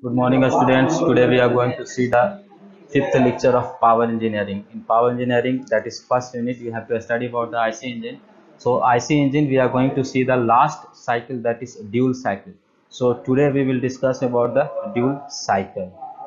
Good morning, students. Today we are going to see the fifth lecture of power engineering. In power engineering, that is first unit, we have to study about the IC engine. So IC engine, we are going to see the last cycle, that is dual cycle. So today we will discuss about the dual cycle.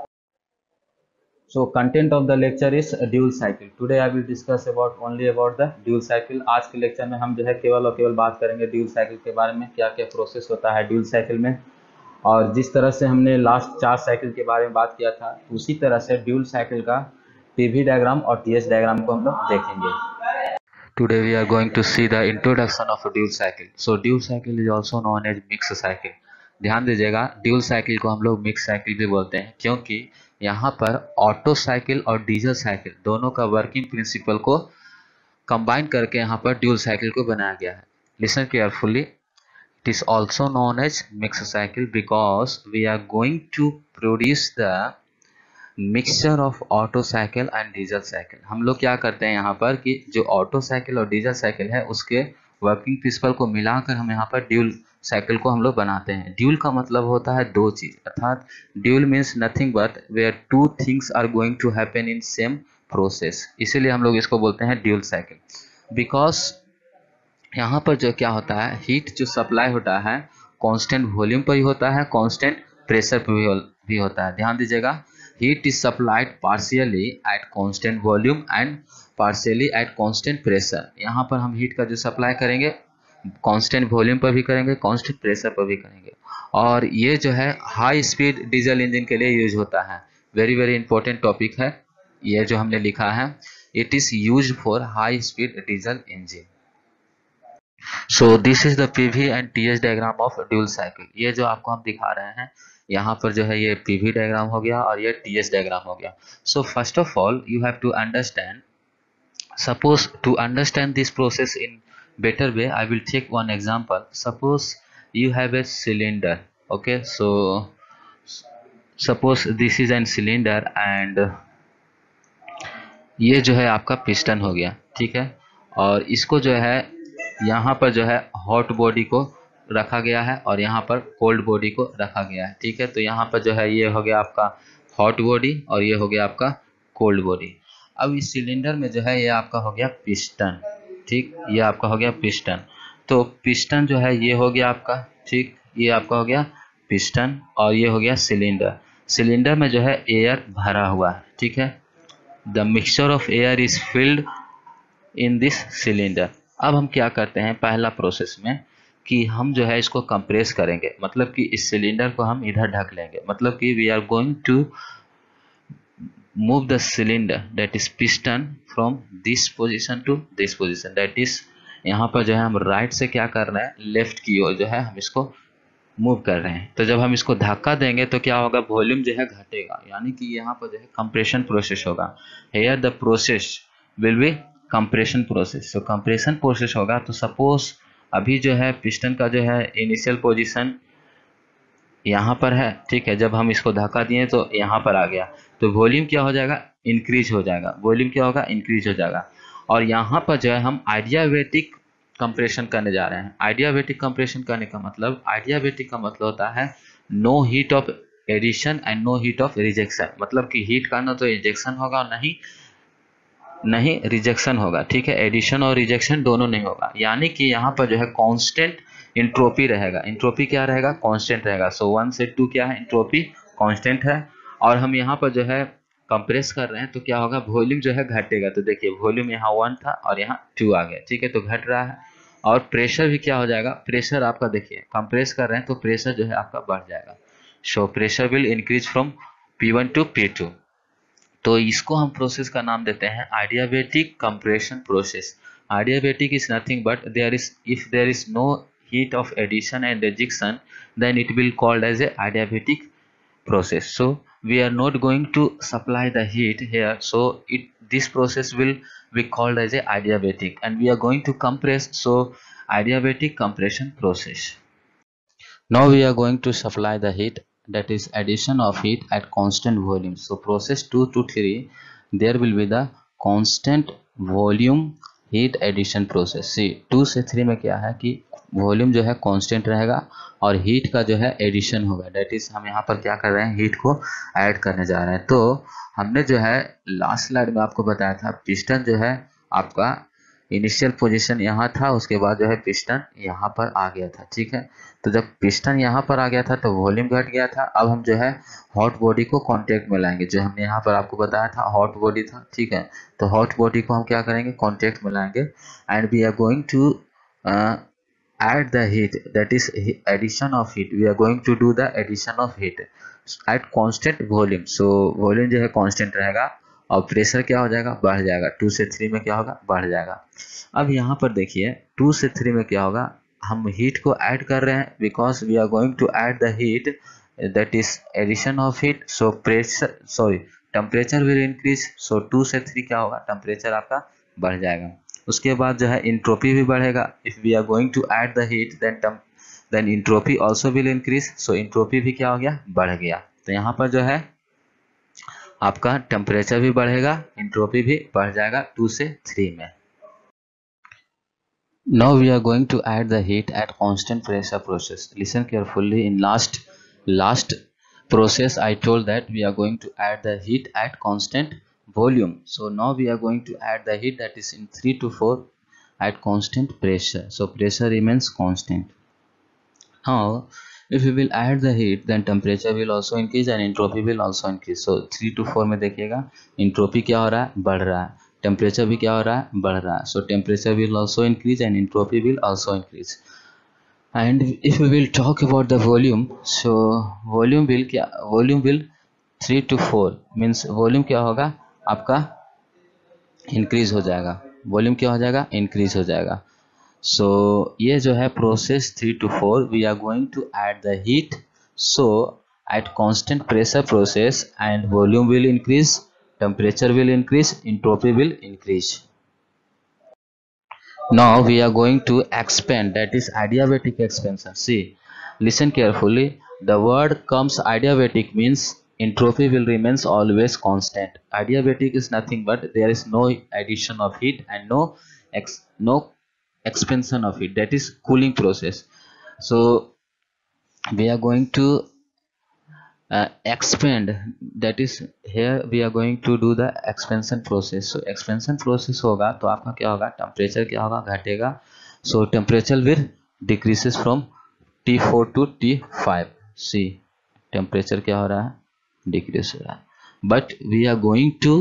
So content of the lecture is a dual cycle. Today I will discuss about only about the dual cycle. आज के lecture में हम जो है केवल और केवल बात करेंगे ड्यूल साइकिल के बारे में, क्या क्या प्रोसेस होता है ड्यूल साइकिल में। और जिस तरह से हमने लास्ट 4 साइकिल के बारे में बात किया था, उसी तरह से ड्यूल साइकिल का पीवी डायग्राम और टीएस डायग्राम को हम लोग देखेंगे। Today we are going to see the introduction of a dual cycle. So dual cycle is also known as mixed cycle. ध्यान दीजिएगा, ड्यूल साइकिल को हम लोग मिक्स साइकिल भी बोलते हैं, क्योंकि यहाँ पर ऑटो साइकिल और डीजल साइकिल दोनों का वर्किंग प्रिंसिपल को कंबाइन करके यहाँ पर ड्यूल साइकिल को बनाया गया है। Listen carefully, it is also known as mix cycle because we are going to produce the mixture of auto cycle and diesel cycle. हम लोग क्या करते हैं यहाँ पर कि जो ऑटो साइकिल और डीजल साइकिल है उसके वर्किंग प्रिंसिपल को मिलाकर हम यहाँ पर ड्यूल साइकिल को हम लोग बनाते हैं। ड्यूल का मतलब होता है दो चीज, अर्थात dual means nothing but where two things are going to happen in same process, इसीलिए हम लोग इसको बोलते हैं ड्यूल साइकिल। बिकॉज यहाँ पर जो क्या होता है, हीट जो सप्लाई होता है कांस्टेंट वॉल्यूम पर ही होता है, कांस्टेंट प्रेशर पर भी होता है। ध्यान दीजिएगा, heat is supplied partially at constant volume and partially at constant pressure। यहाँ पर हम हीट का जो सप्लाई करेंगे कांस्टेंट वॉल्यूम पर भी करेंगे, कांस्टेंट प्रेशर पर भी करेंगे, और ये जो है हाई स्पीड डीजल इंजन के लिए यूज होता है। वेरी वेरी इंपॉर्टेंट टॉपिक है ये जो हमने लिखा है, it is use for high speed diesel engine. So this is the PV and TS diagram of dual cycle. ये जो आपको हम दिखा रहे हैं यहाँ पर जो है ये पीवी डायग्राम हो गया और ये टीएस डायग्राम हो गया। So first of all you have to understand, suppose to understand this process in better way I will take one example. Suppose you have a cylinder, okay, so suppose this is an cylinder and ये जो है आपका piston हो गया, ठीक है, और इसको जो है यहाँ पर जो है हॉट बॉडी को रखा गया है और यहाँ पर कोल्ड बॉडी को रखा गया है, ठीक है। तो यहाँ पर जो है ये हो गया आपका हॉट बॉडी और ये हो गया आपका कोल्ड बॉडी। अब इस सिलेंडर में जो है ये आपका हो गया पिस्टन, ठीक, ये आपका हो गया पिस्टन। तो पिस्टन जो है ये हो गया आपका, ठीक, ये आपका हो गया पिस्टन और ये हो गया सिलेंडर। सिलेंडर में जो है एयर भरा हुआ है, ठीक है, the mixture of air is filled in this cylinder. अब हम क्या करते हैं पहला प्रोसेस में कि हम जो है इसको कंप्रेस करेंगे, मतलब कि इस सिलेंडर को हम इधर ढक लेंगे, मतलब कि we are going to move the cylinder that is piston from this position to this position, that is यहाँ पर जो है हम राइट से क्या कर रहे हैं, लेफ्ट की ओर जो है हम इसको मूव कर रहे हैं। तो जब हम इसको धक्का देंगे तो क्या होगा, वॉल्यूम जो है घटेगा, यानी कि यहाँ पर जो है कंप्रेशन प्रोसेस होगा। Here the process will be compression process. तो कंप्रेशन प्रोसेस होगा तो सपोज अभी जो है पिस्टन का जो है इनिशियल पोजीशन यहाँ पर है, ठीक है, जब हम इसको धक्का दिए तो यहाँ पर आ गया, तो वॉल्यूम क्या हो जाएगा, इंक्रीज हो जाएगा, वॉल्यूम क्या होगा, इंक्रीज हो जाएगा। और यहाँ पर जो है हम आइडियाबैटिक कंप्रेशन करने जा रहे हैं। आइडियाबैटिक कंप्रेशन करने का मतलब, आइडियाबैटिक का मतलब होता है no heat of addition and no heat of rejection, मतलब कि हीट का ना तो इंजेक्शन होगा और नहीं रिजेक्शन होगा, ठीक है, एडिशन और रिजेक्शन दोनों नहीं होगा, यानी कि यहाँ पर जो है कांस्टेंट इंट्रोपी रहेगा। इंट्रोपी क्या रहेगा, कांस्टेंट रहेगा। सो 1 से 2 क्या है, इंट्रोपी कांस्टेंट है। और हम यहाँ पर जो है कंप्रेस कर रहे हैं तो क्या होगा, वॉल्यूम जो है घटेगा। तो देखिए वॉल्यूम यहाँ 1 था और यहाँ 2 आ गया, ठीक है, तो घट रहा है। और प्रेशर भी क्या हो जाएगा, प्रेशर आपका देखिए कंप्रेस कर रहे हैं तो प्रेशर जो है आपका बढ़ जाएगा। So pressure will increase from P1 to P2। तो इसको हम प्रोसेस का नाम देते हैं adiabatic compression process. Adiabatic is nothing but if there is no heat of addition and rejection, then it will called as a adiabatic process. So we are not going to supply the heat here, so this process will be called as a adiabatic, and we are going to compress, so adiabatic compression process. Now we are going to supply the heat, that is addition of heat at constant volume. So process 2 to 3, there will be the constant volume heat addition process. See 2 से 3 में क्या है कि volume जो है constant रहेगा और heat का जो है एडिशन होगा। डेट इज हम यहाँ पर क्या कर रहे हैं, हीट को ऐड करने जा रहे हैं। तो हमने जो है लास्ट स्लाइड में आपको बताया था पिस्टन जो है आपका इनिशियल पोजीशन यहाँ था, उसके बाद जो है पिस्टन यहाँ पर आ गया था, ठीक है। तो जब पिस्टन यहाँ पर आ गया था तो वॉल्यूम घट गया था। अब हम जो है हॉट बॉडी को कांटेक्ट में लाएंगे, जो हमने यहाँ पर आपको बताया था हॉट बॉडी था, ठीक है। तो हॉट बॉडी को हम क्या करेंगे, कांटेक्ट में लाएंगे and we are going to add the heat, that is addition of heat. We are going to do the addition of heat at constant volume. So volume जो है constant रहेगा और प्रेशर क्या हो जाएगा, बढ़ जाएगा। 2 से 3 में क्या होगा, बढ़ जाएगा। अब यहाँ पर देखिए 2 से 3 में क्या होगा, हम हीट को ऐड कर रहे हैं because we are going to add the heat, that is addition of heat. So pressure sorry temperature will increase. So 2 से 3 क्या होगा, टेम्परेचर आपका बढ़ जाएगा। उसके बाद जो है इंट्रोपी भी बढ़ेगा। If we are going to add the heat then entropy also will increase. So entropy भी क्या हो गया, बढ़ गया। तो यहाँ पर जो है आपका टेम्परेचर भी बढ़ेगा, इंट्रोपी भी बढ़ जाएगा 2 से 3 में। Now we are going to add the heat at constant pressure process. Listen carefully. In last process I told that we are going to add the heat at constant volume. So now we are going to add the heat that is in 3 to 4 at constant pressure. So pressure remains constant. Now if we will add the heat then temperature will also increase and entropy will also increase. So 3 to 4 में देखिएगा entropy क्या हो रहा है, बढ़ रहा है। Temperature भी क्या हो रहा है, बढ़ रहा है। So temperature will also increase and entropy will also increase. And if we will talk about the volume, so volume will 3 to 4 means volume क्या होगा आपका, इंक्रीज हो जाएगा। वॉल्यूम क्या हो जाएगा, इंक्रीज हो जाएगा। सो ये जो है process 3 to 4 we are going to add the heat. So at constant pressure process and volume will increase, temperature will increase, entropy will increase. Now we are going to expand, that is adiabatic expansion. See, listen carefully. The word comes adiabatic means entropy will remains always constant. Adiabatic is nothing but there is no addition of heat and no expansion of heat, that is cooling process. So we are going to expand, that is here we are going to do the expansion process. So expansion process होगा तो आपका क्या होगा, temperature क्या होगा, घटेगा। So temperature will decreases from T4 to T5। See temperature क्या हो रहा है, डिक्रीज हो रहा है। But we are going to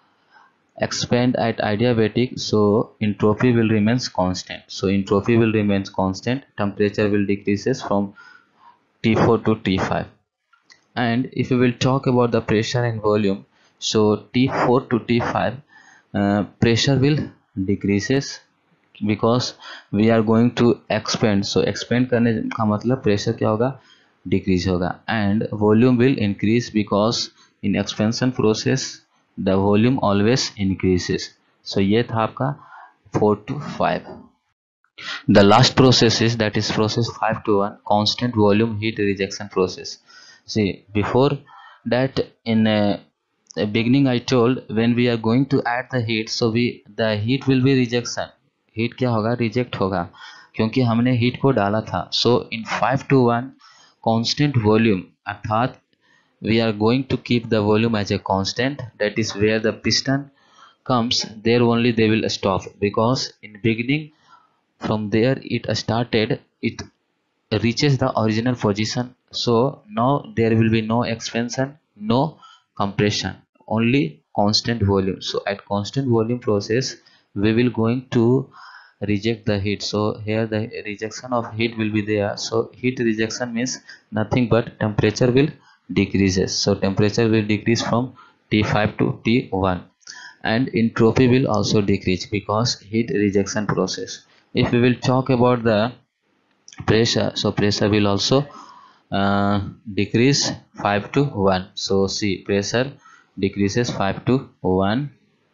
expand at adiabatic, so entropy will remains constant. So entropy will remains constant, temperature will decreases from T4 to T5. And if we will talk about the pressure and volume, so T4 to T5 pressure will decreases because we are going to expand. So expand करने का मतलब pressure क्या होगा, decrease होगा। And volume will increase because in expansion process the volume always increases. So ये था आपका 4 to 5. The last process is, that is process 5 to 1, constant volume heat rejection process. See, before that in the beginning I told when we are going to add the heat, so the heat will be rejection. heat क्या होगा, reject होगा क्योंकि हमने heat को डाला था। So in 5 to 1 constant volume अर्थात we are going to keep the volume as a constant, that is where the piston comes there only they will stop, because in beginning from there it started, it reaches the original position. So now there will be no expansion, no compression, only constant volume. So at constant volume process we will going to reject the heat. So here the rejection of heat will be there. So heat rejection means nothing but temperature will decreases. So temperature will decrease from T5 to T1 and entropy will also decrease because heat rejection process. If we will talk about the pressure, so pressure will also decrease 5 to 1. So see, pressure decreases 5 to 1,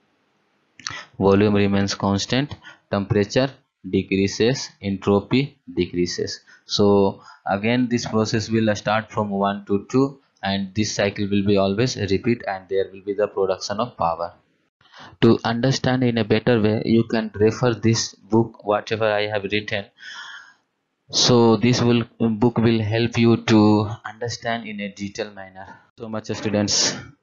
volume remains constant, temperature decreases, entropy decreases. So again this process will start from 1 to 2 and this cycle will be always repeat and there will be the production of power. To understand in a better way, you can refer this book whatever I have written. So this will book will help you to understand in a detailed manner. So much students.